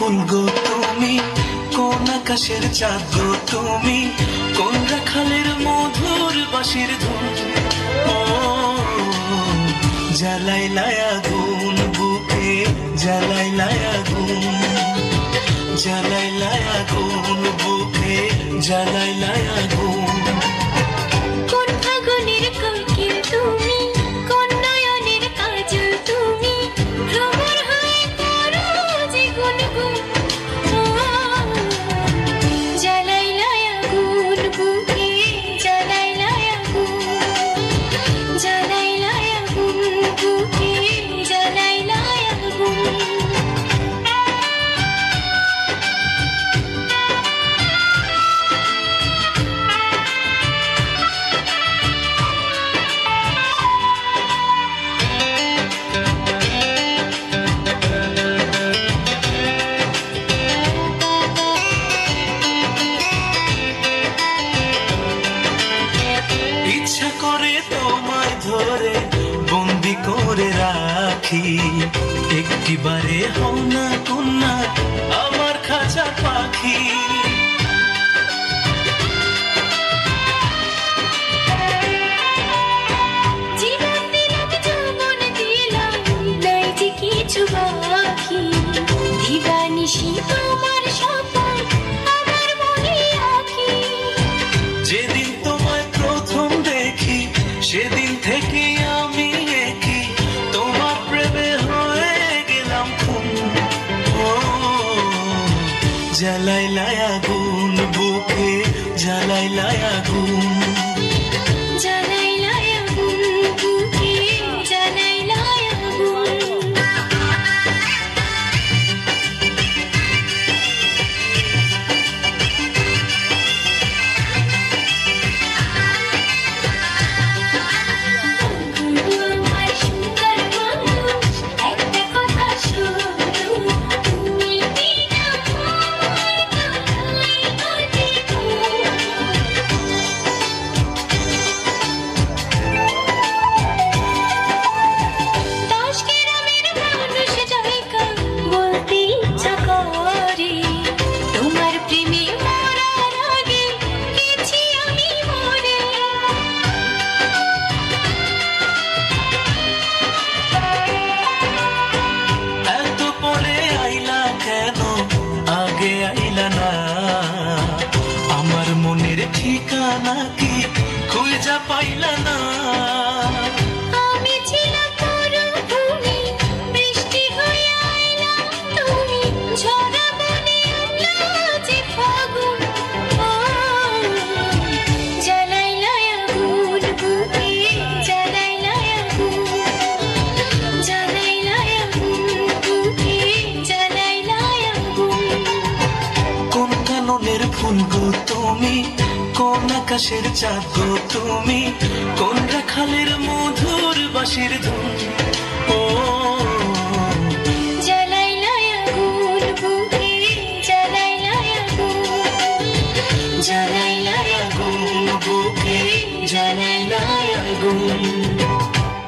ফুল গো তুমি, কোন আকাশের চাঁদ গো তুমি, কোন রাখালের মধুর বাঁশির ধুন। ও জ্বালাইলাই আগুন বুকে, জ্বালাইলাই আগুন, জ্বালাইলাই আগুন বুকে, জ্বালাইলাই আগুন। কোন ফাগুনের কোকিল তুমি, কোন নয়নের কাজল তুমি, ভ্রমর হয়ে করো যে গুনগুন। জ্বালাইলাই আগুন বুকে, জ্বালাইলাই আগুন, জ্বালাইলাই আগুন বুকে, জ্বালাইলাই আগুন। ইচ্ছা করে তোমায় ধরে বন্দি করে রাখি, একটিবারে হও না কন্যা আমার খাঁচা পাখি। জীবন দিলাম যৌবন দিলাম, নাই যে কিছু বাকি। দিবানিশি তোমার স্বপন আমার মনে আঁকি। যেদিন তোমায় প্রথম দেখি সেদিন থেকে আমি একই তোমার প্রেমে হয়ে গেলাম খুন। ও জ্বালাইলাই আগুন বুকে, জ্বালাইলাই আগুন, জ্বালাইলাই আগুন বুকে, জ্বালাইলাই আগুন। আমার সুন্দর মানুষ একটা কথা শোনো, তুমি বিনা আমার কাটাই কাটে দশ গ্রামের মানুষ জায়গা বলতে ইচ্ছা করে, তোমার প্রেমে মরার আগে গেছি আমি মরে। এত পরে আইলা কেন, আগে আইলা না? আমার মনের ঠিকানা কি খুঁজা পাইলা না? আমি ছিলাম মরুভূমি, বৃষ্টি হয়ে আইলা তুমি, ঝরা বনে আনলা যে ফাগুন। জ্বালাইলাই আগুন বুকে, জ্বালাইলাই আগুন, জ্বালাইলাই আগুন বুকে, জ্বালাইলাই আগুন। কোন কাননের ফুল গো তুমি, কোন আকাশের চাঁদ গো তুমি, কোন রাখালের মধুর বাঁশির ধুন। ও জ্বালাইলাই আগুন বুকে, জ্বালাইলাই আগুন, জ্বালাইলাই আগুন বুকে, জ্বালাইলাই আগুন।